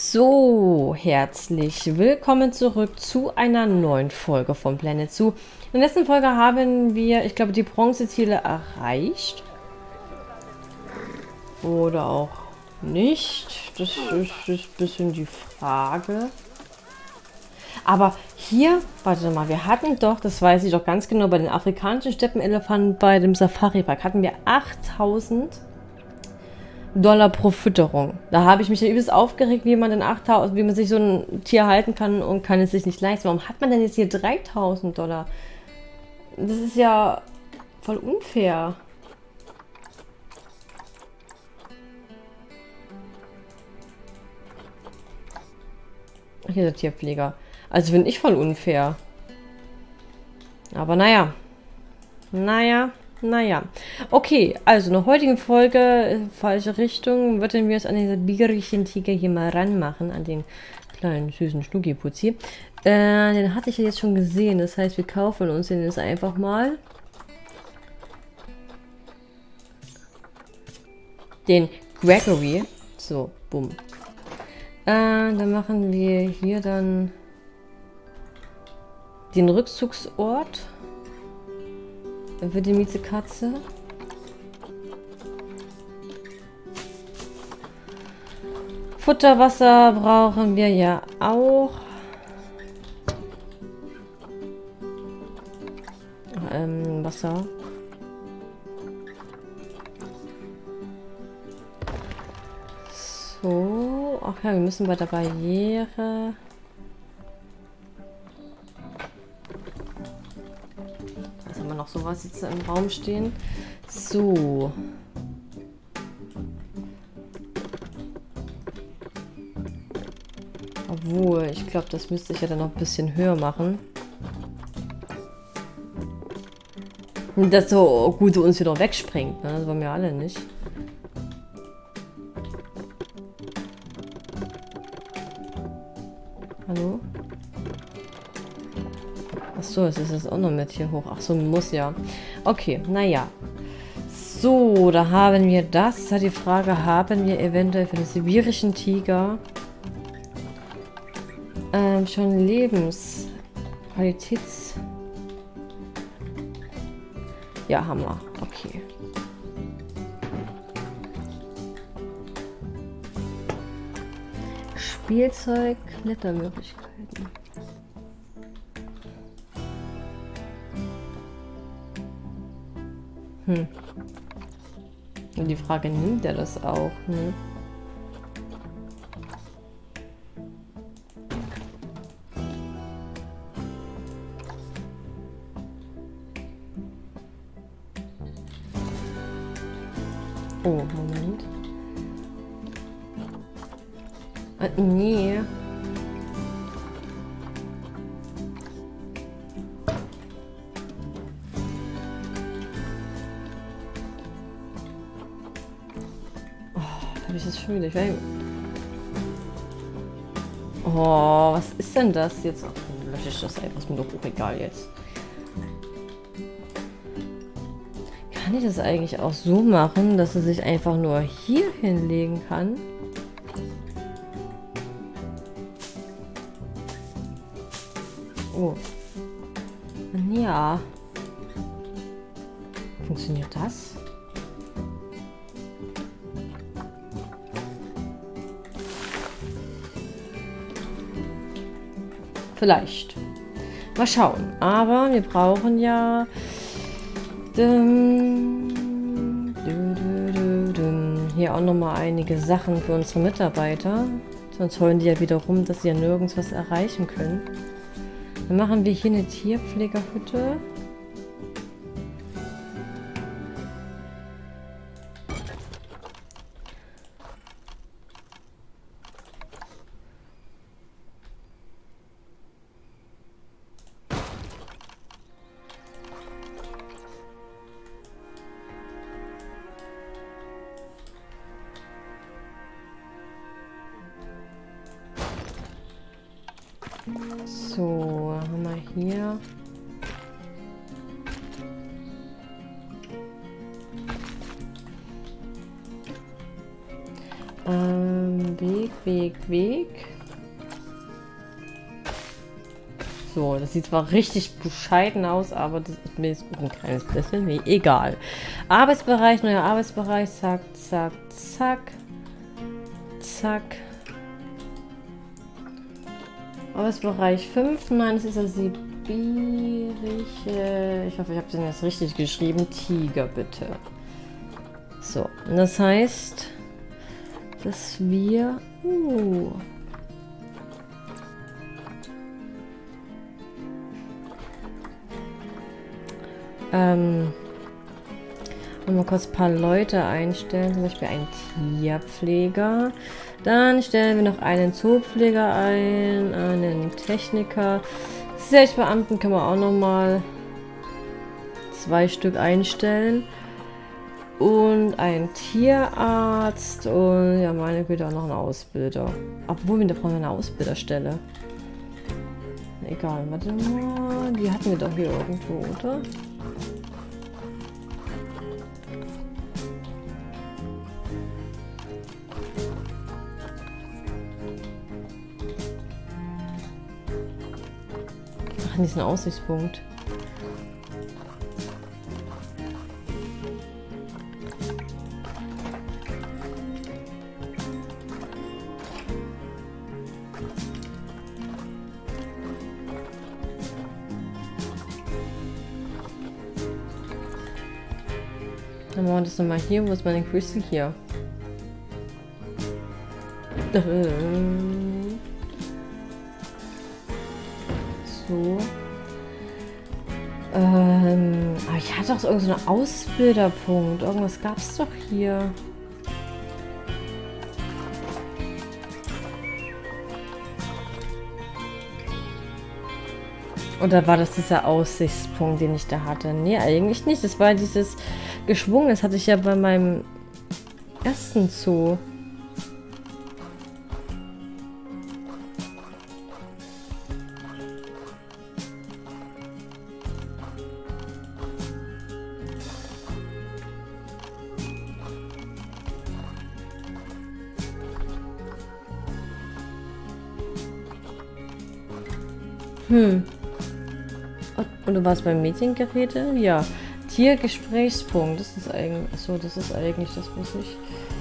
So, herzlich willkommen zurück zu einer neuen Folge von Planet Zoo. In der letzten Folge haben wir, ich glaube, die Bronzeziele erreicht. Oder auch nicht. Das ist ein bisschen die Frage. Aber hier, warte mal, wir hatten doch, das weiß ich doch ganz genau, bei den afrikanischen Steppenelefanten, bei dem Safari-Park, hatten wir 8000 Dollar pro Fütterung. Da habe ich mich ja übelst aufgeregt, wie man sich so ein Tier halten kann und kann es sich nicht leisten. Warum hat man denn jetzt hier 3000 Dollar? Das ist ja voll unfair. Ach, hier ist der Tierpfleger. Also finde ich voll unfair. Aber naja. Naja. Okay, also in der heutigen Folge, falsche Richtung, würden wir uns an den sibirischen Tiger hier mal ranmachen, an den kleinen süßen Schnuckiputzi. Den hatte ich ja jetzt schon gesehen, das heißt, wir kaufen uns den jetzt einfach mal. Den Gregory. So, bumm. Dann machen wir hier dann den Rückzugsort für die Miezekatze. Futterwasser brauchen wir ja auch. Wasser. So. Ach ja, wir müssen bei der Barriere. Was haben wir noch sowas jetzt im Raum stehen? So. Obwohl, ich glaube, das müsste ich ja dann noch ein bisschen höher machen. Dass so gut uns wieder wegspringt, ne? Das wollen wir alle nicht. Hallo? Achso, es ist jetzt auch noch mit hier hoch. Achso, muss ja. Okay, naja. So, da haben wir das. Jetzt hat die Frage, haben wir eventuell für den sibirischen Tiger schon Lebensqualitäts... Ja, haben wir. Okay. Spielzeug, Klettermöglichkeiten. Und die Frage, nimmt er das auch, ne? Oh, Moment. Nee. Habe ich das schon wieder? Oh, was ist denn das jetzt? Ach, dann lösche ich das einfach. Ist mir doch auch egal jetzt. Kann ich das eigentlich auch so machen, dass er sich einfach nur hier hinlegen kann? Oh. Ja. Funktioniert das? Vielleicht. Mal schauen. Aber wir brauchen ja hier auch noch mal einige Sachen für unsere Mitarbeiter. Sonst heulen die ja wieder rum, dass sie ja nirgends was erreichen können. Dann machen wir hier eine Tierpflegerhütte. So, haben wir hier. Weg. Weg. So, das sieht zwar richtig bescheiden aus, aber das ist mir jetzt ein kleines bisschen egal. Arbeitsbereich, neuer Arbeitsbereich. Zack, zack, zack. Zack. Arbeitsbereich 5. Nein, das ist der sibirische. Ich hoffe, ich habe den jetzt richtig geschrieben. Tiger, bitte. So, und das heißt, dass wir... mal kurz ein paar Leute einstellen, zum Beispiel einen Tierpfleger. Dann stellen wir noch einen Zoopfleger ein, einen Techniker. Selbstbeamten können wir auch noch mal 2 Stück einstellen. Und einen Tierarzt und ja, meine Güte, auch noch einen Ausbilder. Obwohl, wir brauchen eine Ausbilderstelle. Egal, warte mal. Die hatten wir doch hier irgendwo, oder? Ach, diesen Aussichtspunkt. Dann machen wir das nochmal hier. Wo ist meine Crystal? Hier. So. Aber ich hatte doch so irgendeinen Ausbilderpunkt. Irgendwas gab es doch hier. Oder war das dieser Aussichtspunkt, den ich da hatte? Nee, eigentlich nicht. Das war dieses geschwungen. Das hatte ich ja bei meinem ersten Zoo. Und du warst beim Mediengeräte? Ja. Tiergesprächspunkt. Das ist eigentlich. Achso, das ist eigentlich das, was ich.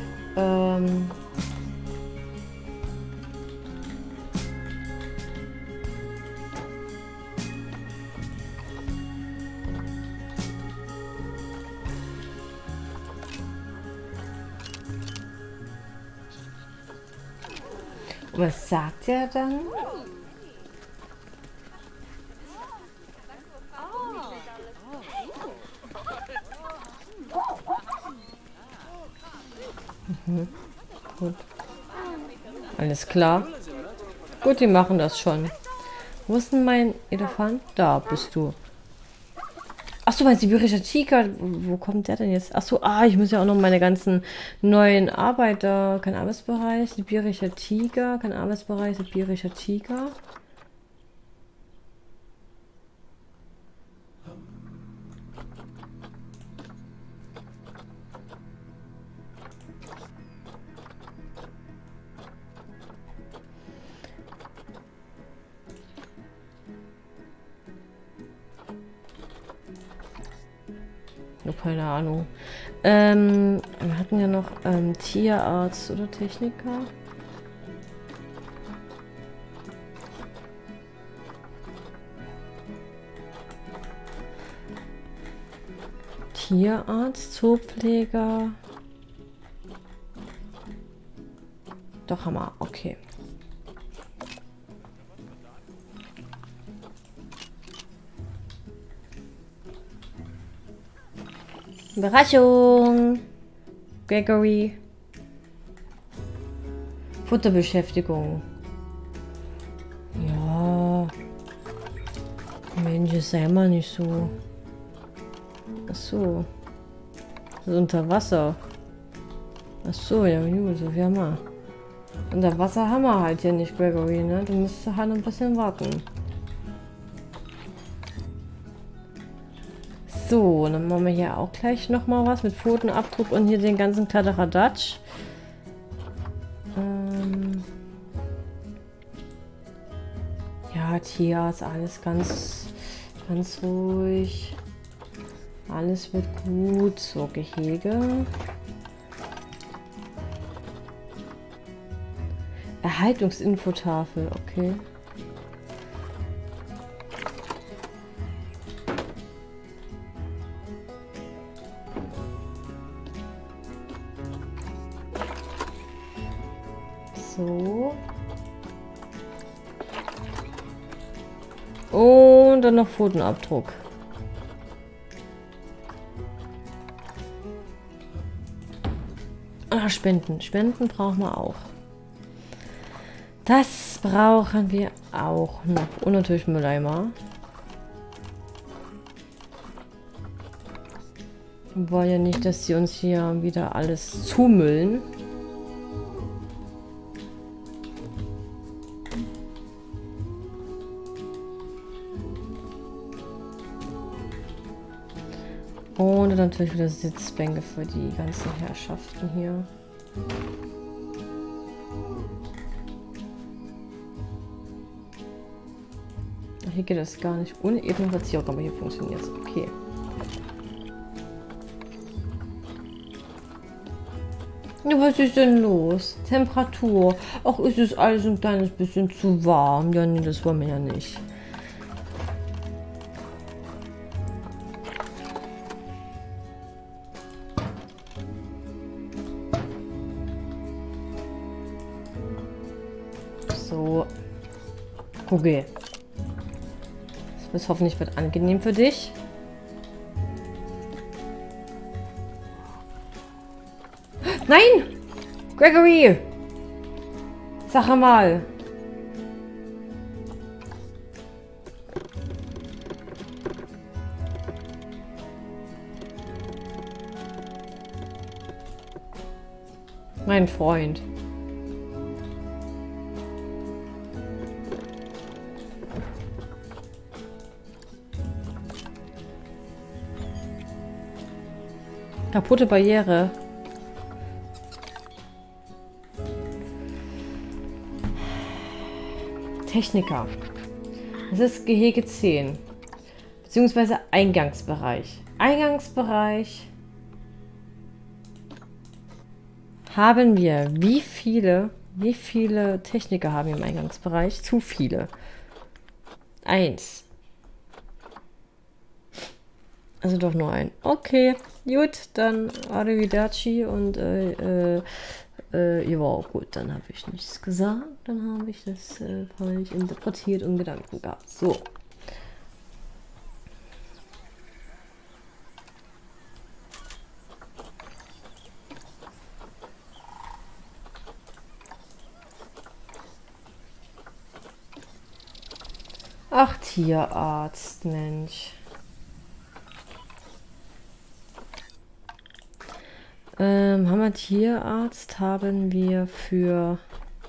Was sagt er dann? Gut. Alles klar. Gut, die machen das schon. Wo ist denn mein Elefant? Da bist du. Achso, mein sibirischer Tiger. Wo kommt der denn jetzt? Achso, ich muss ja auch noch meine ganzen neuen Arbeiter. Kein Arbeitsbereich. Sibirischer Tiger. Kein Arbeitsbereich. Sibirischer Tiger. Keine Ahnung. Wir hatten ja noch Tierarzt oder Techniker. Tierarzt, Zoopfleger. Doch, haben wir. Okay. Überraschung! Gregory. Futterbeschäftigung. Ja. Mensch, sei mal nicht so. Achso. Das ist unter Wasser. Achso, ja gut, so viel haben wir. Unter Wasser haben wir halt hier nicht, Gregory, ne? Du musst halt noch ein bisschen warten. So, dann machen wir hier auch gleich nochmal was mit Pfotenabdruck und hier den ganzen Kladderadatsch. Ja, Tierarzt, alles ganz, ganz ruhig. Alles wird gut. So, Gehege. Erhaltungsinfotafel, okay. So. Und dann noch Pfotenabdruck. Ah, Spenden. Spenden brauchen wir auch. Das brauchen wir auch noch. Und natürlich Mülleimer. Wir wollen ja nicht, dass sie uns hier wieder alles zumüllen. Und dann natürlich wieder Sitzbänke für die ganzen Herrschaften hier. Ach, hier geht das gar nicht. Unebene Verzierung, aber hier funktioniert es. Okay. Ja, was ist denn los? Temperatur. Ach, ist es alles ein kleines bisschen zu warm? Ja, nee, das wollen wir ja nicht. So. Okay. Das hoffentlich wird angenehm für dich. Nein! Gregory! Sag mal. Mein Freund. Kaputte Barriere. Techniker. Das ist Gehege 10. Beziehungsweise Eingangsbereich. Eingangsbereich haben wir. Wie viele Techniker haben wir im Eingangsbereich? Zu viele. 1. Also doch nur ein. Okay, gut, dann Arrivederci und ja, gut, dann habe ich nichts gesagt. Dann habe ich das falsch interpretiert und Gedanken gehabt. So. Ach, Tierarzt, Mensch. Haben wir Tierarzt, haben wir für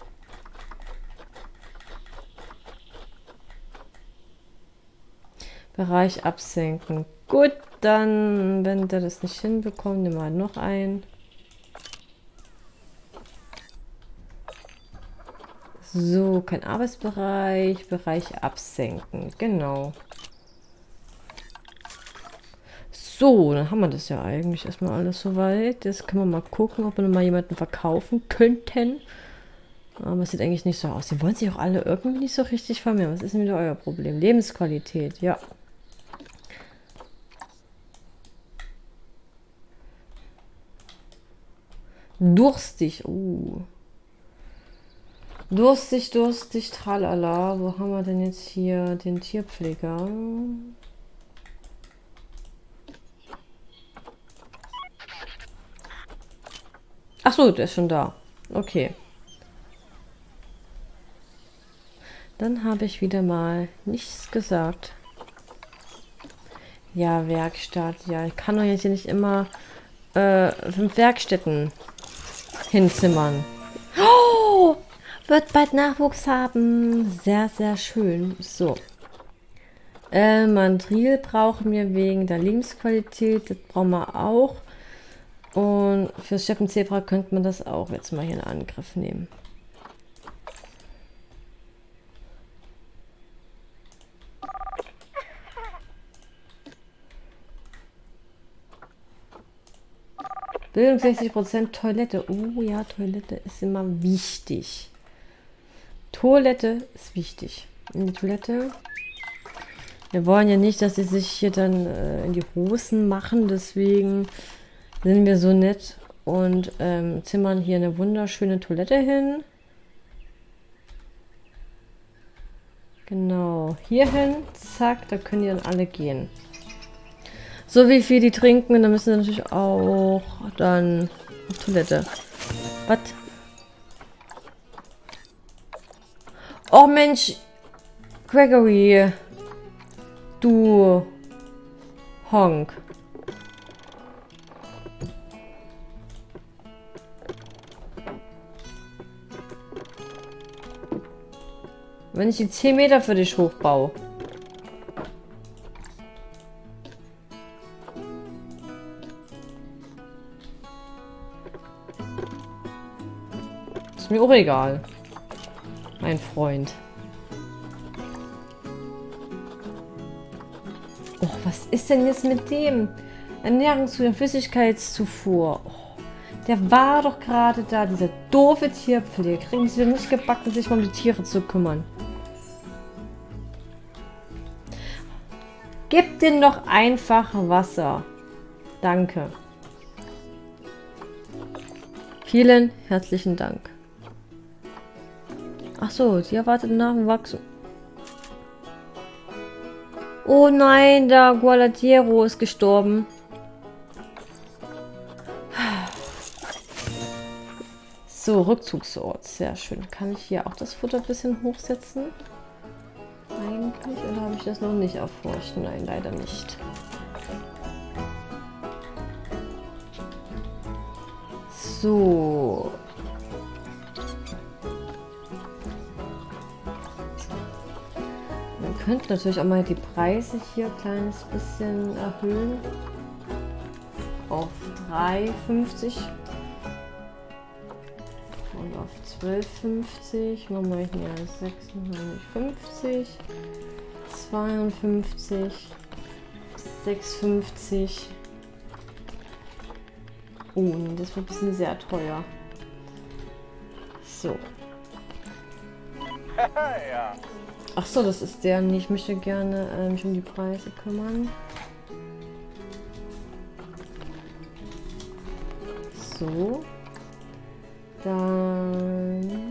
Bereich absenken. Gut, dann, wenn der das nicht hinbekommt, nehmen wir halt noch ein. So, kein Arbeitsbereich, Bereich absenken, genau. So, dann haben wir das ja eigentlich erstmal alles soweit. Jetzt können wir mal gucken, ob wir noch mal jemanden verkaufen könnten. Aber es sieht eigentlich nicht so aus. Die wollen sich auch alle irgendwie nicht so richtig vermehren. Was ist denn wieder euer Problem? Lebensqualität, ja. Durstig, Durstig, durstig, tralala. Wo haben wir denn jetzt hier den Tierpfleger? Ach so, der ist schon da. Okay. Dann habe ich wieder mal nichts gesagt. Ja, Werkstatt. Ja, ich kann doch jetzt hier nicht immer 5 Werkstätten hinzimmern. Oh, wird bald Nachwuchs haben. Sehr, sehr schön. So. Mandril brauchen wir wegen der Lebensqualität. Das brauchen wir auch. Und fürs Steppenzebra könnte man das auch jetzt mal hier in Angriff nehmen. Bildung 60%, Toilette. Oh ja, Toilette ist immer wichtig. Toilette ist wichtig. In die Toilette. Wir wollen ja nicht, dass sie sich hier dann in die Hosen machen. Deswegen sind wir so nett und zimmern hier eine wunderschöne Toilette hin. Genau, hier hin, zack, da können die dann alle gehen. So wie viel die trinken, dann müssen sie natürlich auch dann auf Toilette. Was? Oh Mensch, Gregory, du Honk. Wenn ich die 10 Meter für dich hochbaue. Ist mir auch egal. Mein Freund. Oh, was ist denn jetzt mit dem? Ernährungszufuhr, Flüssigkeitszufuhr. Oh, der war doch gerade da, dieser doofe Tierpfleger. Kriegen sie nicht gebacken, sich mal um die Tiere zu kümmern. Gib denen doch einfach Wasser. Danke. Vielen herzlichen Dank. Ach so, die erwartet Nachwachsen. Oh nein, der Gualatiero ist gestorben. So, Rückzugsort. Sehr schön. Kann ich hier auch das Futter ein bisschen hochsetzen? Eigentlich, oder habe ich das noch nicht erforscht? Nein, leider nicht. So. Man könnte natürlich auch mal die Preise hier ein kleines bisschen erhöhen. Auf 3,50 und auf 12,50. Machen wir hier 56, 52, 6,50. Oh, das wird ein bisschen sehr teuer. So. Ach so, das ist der. Ich möchte gerne mich um die Preise kümmern. So. Dann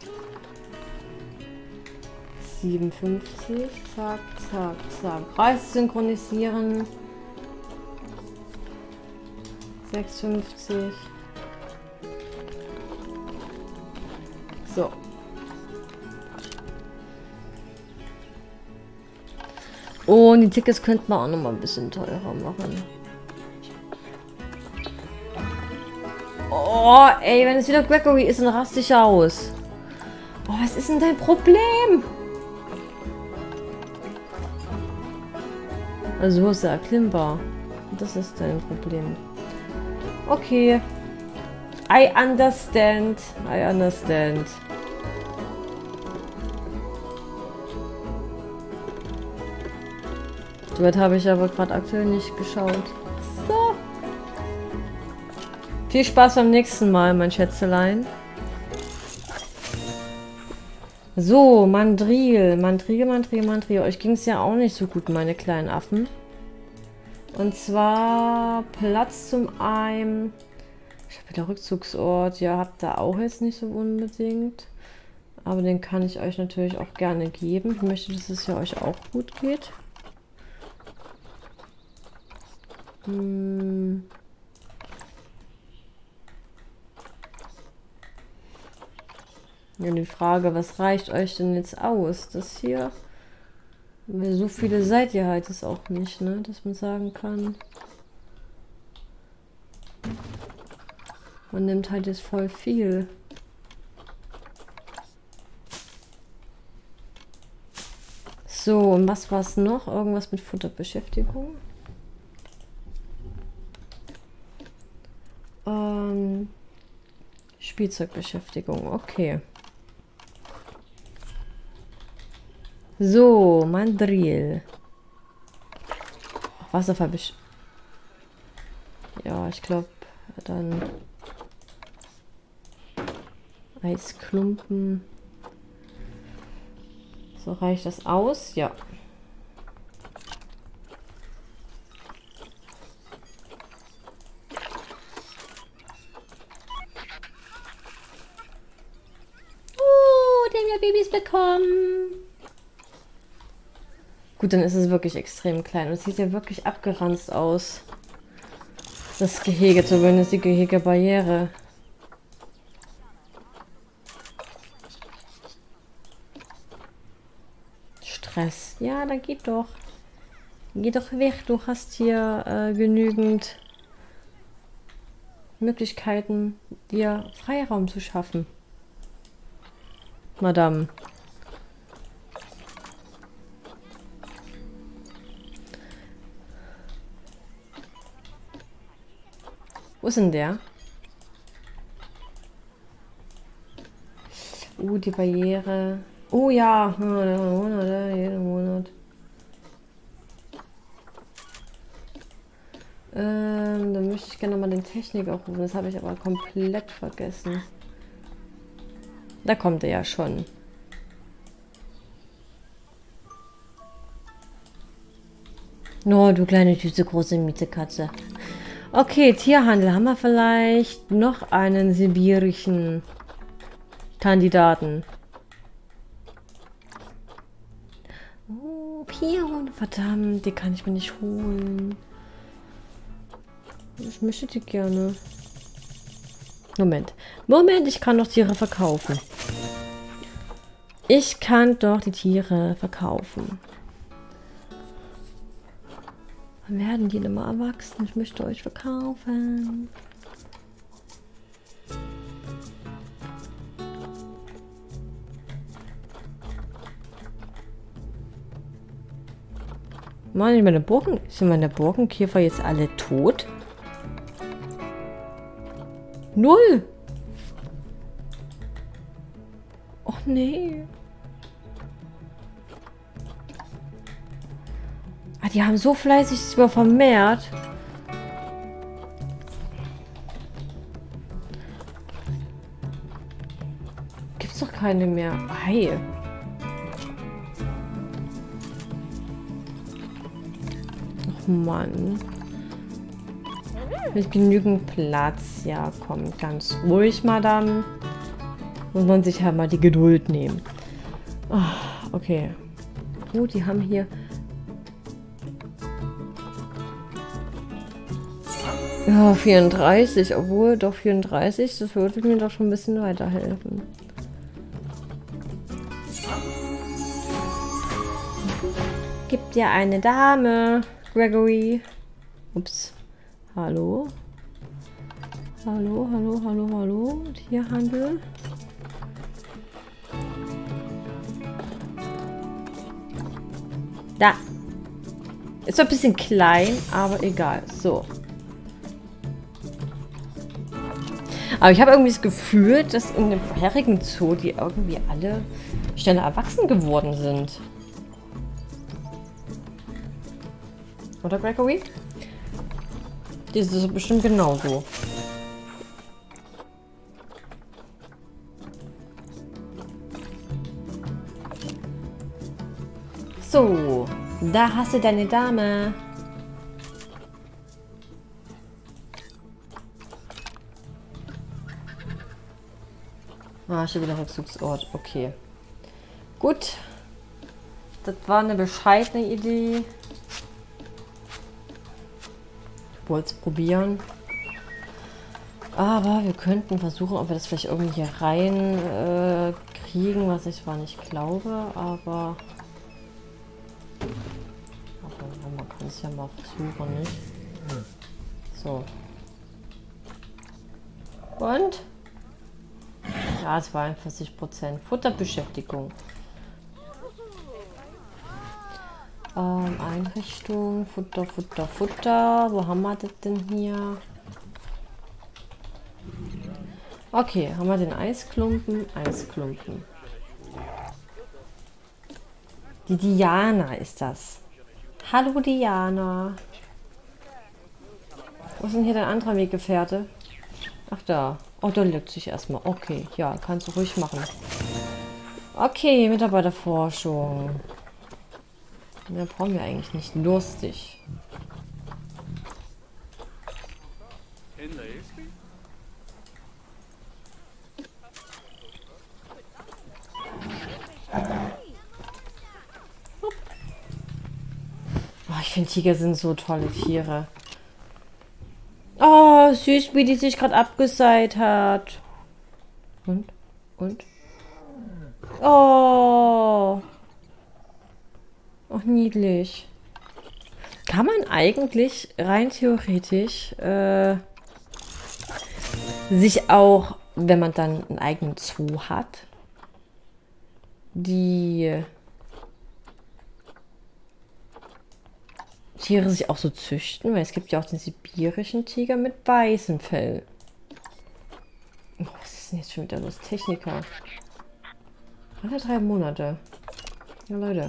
57. Zack, zack, zack. Preis synchronisieren. 6,50. So. Oh, und die Tickets könnten wir auch noch mal ein bisschen teurer machen. Oh, ey, wenn es wieder Gregory ist, dann raste ich aus. Oh, was ist denn dein Problem? Also, so ist er erklimmbar. Das ist dein Problem. Okay. I understand. I understand. So weit habe ich aber gerade aktuell nicht geschaut. So. Viel Spaß beim nächsten Mal, mein Schätzelein. So, Mandril. Mandril. Euch ging es ja auch nicht so gut, meine kleinen Affen. Und zwar Platz zum einen. Ich habe wieder Rückzugsort. Ja, habt ihr auch jetzt nicht so unbedingt. Aber den kann ich euch natürlich auch gerne geben. Ich möchte, dass es ja euch auch gut geht. Ja, die Frage, was reicht euch denn jetzt aus? Das hier? Weil so viele seid ihr halt es auch nicht, ne? Dass man sagen kann. Man nimmt halt jetzt voll viel. So, und was war es noch? Irgendwas mit Futterbeschäftigung? Spielzeugbeschäftigung, okay. So, Mandril. Wasserfallbeschäftigung. Ja, ich glaube, Dann Eisklumpen. So, reicht das aus? Ja. Den wir Babys bekommen. Gut, dann ist es wirklich extrem klein. Und es sieht ja wirklich abgeranzt aus. Das Gehege, zumindest die Gehegebarriere. Stress. Ja, dann geht doch. Geh doch weg. Du hast hier genügend Möglichkeiten, dir Freiraum zu schaffen. Madame. Wo ist denn der? Die Barriere. Oh ja, jeden Monat. Dann möchte ich gerne mal den Techniker rufen. Das habe ich aber komplett vergessen. Da kommt er ja schon. No, du kleine süße große Mietekatze. Okay, Tierhandel. Haben wir vielleicht noch einen sibirischen Kandidaten? Oh, Pierhunde. Verdammt, die kann ich mir nicht holen. Ich möchte die gerne. Moment, ich kann doch Tiere verkaufen. Ich kann doch die Tiere verkaufen. Wann werden die denn mal erwachsen? Ich möchte euch verkaufen. Mann, sind meine Borkenkäfer jetzt alle tot? Null! Och nee. Ah, die haben so fleißig sich über vermehrt. Gibt's doch keine mehr. Ei. Och Mann. Mit genügend Platz. Ja, komm, ganz ruhig, Madame. Muss man sich halt mal die Geduld nehmen. Oh, okay. Oh, die haben hier... Ja, 34. Obwohl, doch 34. Das würde mir doch schon ein bisschen weiterhelfen. Gibt dir eine Dame, Gregory. Ups. Hallo? Hallo, hallo, hallo, hallo. Tierhandel. Da. Ist zwar ein bisschen klein, aber egal. So. Aber ich habe irgendwie das Gefühl, dass in dem vorherigen Zoo die irgendwie alle schneller erwachsen geworden sind. Oder, Gregory? Das ist bestimmt genauso. So, da hast du deine Dame. Ah, schon wieder Rückzugsort. Okay. Gut. Das war eine bescheidene Idee. Ich wollte es probieren. Aber wir könnten versuchen, ob wir das vielleicht irgendwie hier rein kriegen, was ich zwar nicht glaube, aber man kann es ja mal versuchen, nicht? So. Und? Ja, 42%. Futterbeschäftigung. Einrichtung, Futter, Futter, Futter. Wo haben wir das denn hier? Okay, haben wir den Eisklumpen. Eisklumpen. Die Diana ist das. Hallo Diana. Wo ist denn hier dein anderer Weggefährte? Ach da. Oh, da legt sich erstmal. Okay, ja, kannst du ruhig machen. Okay, Mitarbeiterforschung. Mehr brauchen wir eigentlich nicht. Durstig. Oh, ich finde Tiger sind so tolle Tiere. Oh, süß, wie die sich gerade abgeseit hat. Und? Und? Oh. Ach, niedlich. Kann man eigentlich rein theoretisch sich auch, wenn man dann einen eigenen Zoo hat, die Tiere sich auch so züchten? Weil es gibt ja auch den sibirischen Tiger mit weißem Fell. Oh, was ist denn jetzt schon wieder los? Techniker. Alle 3 Monate. Ja, Leute.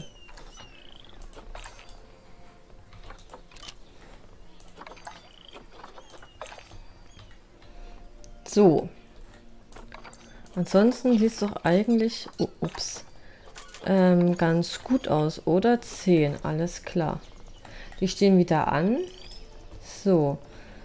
So. Ansonsten sieht es doch eigentlich ganz gut aus, oder? 10, alles klar. Die stehen wieder an. So.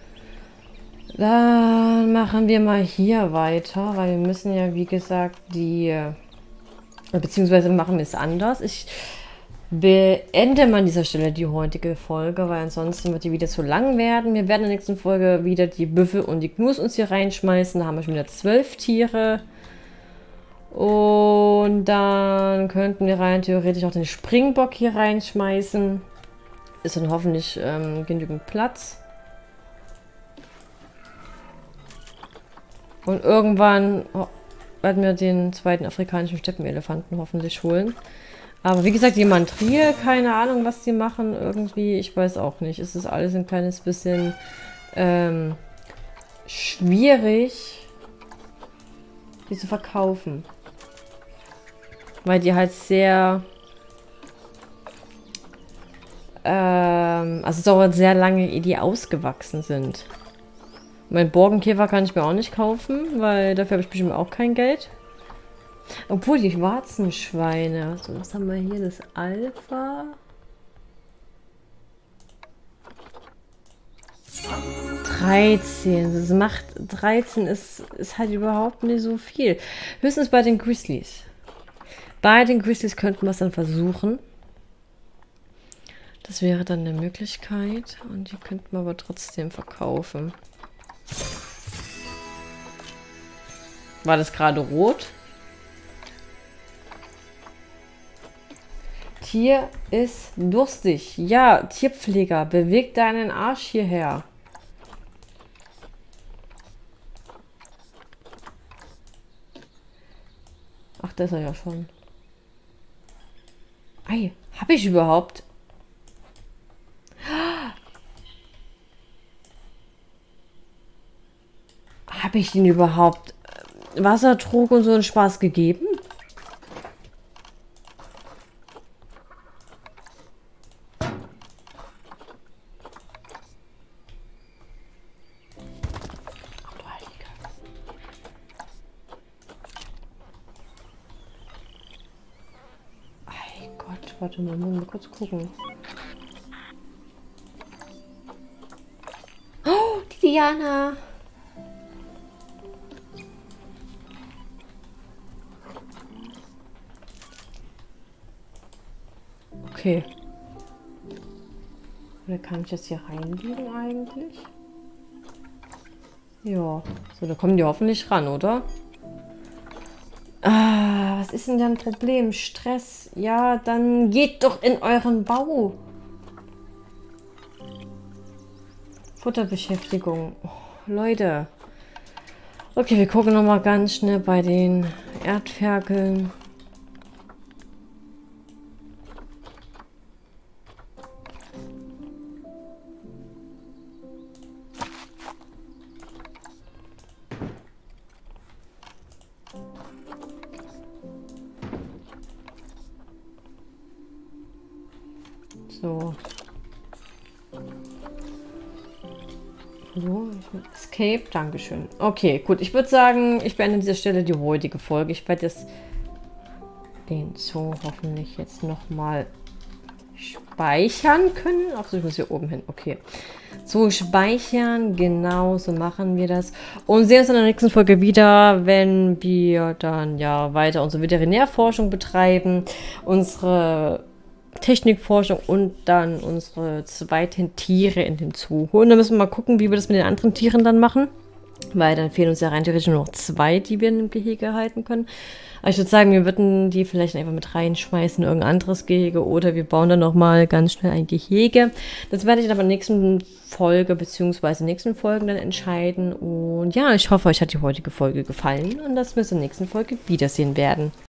Dann machen wir mal hier weiter, weil wir müssen ja, wie gesagt, beziehungsweise machen wir es anders. Ich beende mal an dieser Stelle die heutige Folge, weil ansonsten wird die wieder zu lang werden. Wir werden in der nächsten Folge wieder die Büffel und die Gnus uns hier reinschmeißen. Da haben wir schon wieder 12 Tiere. Und dann könnten wir rein theoretisch auch den Springbock hier reinschmeißen. Ist dann hoffentlich genügend Platz. Und irgendwann werden wir den zweiten afrikanischen Steppenelefanten hoffentlich holen. Aber wie gesagt, die Mantrie, keine Ahnung, was die machen. Irgendwie, ich weiß auch nicht. Es ist alles ein kleines bisschen schwierig, die zu verkaufen. Weil die halt sehr... also es dauert sehr lange, ehe die ausgewachsen sind. Mein Borkenkäfer kann ich mir auch nicht kaufen, weil dafür habe ich bestimmt auch kein Geld. Obwohl, die Warzenschweine. So, was haben wir hier? Das Alpha. 13. Das macht 13 ist halt überhaupt nicht so viel. Höchstens bei den Grizzlies. Bei den Grizzlies könnten wir es dann versuchen. Das wäre dann eine Möglichkeit. Und die könnten wir aber trotzdem verkaufen. War das gerade rot? Tier ist durstig. Ja, Tierpfleger, beweg deinen Arsch hierher. Ach, das ist er ja schon. Ei, habe ich überhaupt? Habe ich den überhaupt Wassertrog und so einen Spaß gegeben? Ei Gott, warte mal, muss mal kurz gucken. Oh, die Diana. Okay. Oder kann ich das hier reinlegen eigentlich? Ja. So, da kommen die hoffentlich ran, oder? Ah, was ist denn dein Problem? Stress? Ja, dann geht doch in euren Bau. Futterbeschäftigung. Oh, Leute. Okay, wir gucken noch mal ganz schnell bei den Erdferkeln. So. Hallo? Escape, Dankeschön. Okay, gut. Ich würde sagen, ich beende an dieser Stelle die heutige Folge. Ich werde jetzt den Zoo hoffentlich jetzt nochmal speichern können. Ach so, ich muss hier oben hin. Okay. So, speichern. Genau, so machen wir das. Und sehen uns in der nächsten Folge wieder, wenn wir dann ja weiter unsere Veterinärforschung betreiben. Unsere Technikforschung und dann unsere zweiten Tiere in den Zoo holen. Da müssen wir mal gucken, wie wir das mit den anderen Tieren dann machen. Weil dann fehlen uns ja rein theoretisch nur noch 2, die wir in dem Gehege halten können. Aber ich würde sagen, wir würden die vielleicht einfach mit reinschmeißen in irgendein anderes Gehege oder wir bauen dann nochmal ganz schnell ein Gehege. Das werde ich dann aber in der nächsten Folge bzw. nächsten Folgen dann entscheiden. Und ja, ich hoffe, euch hat die heutige Folge gefallen und dass wir uns in der nächsten Folge wiedersehen werden.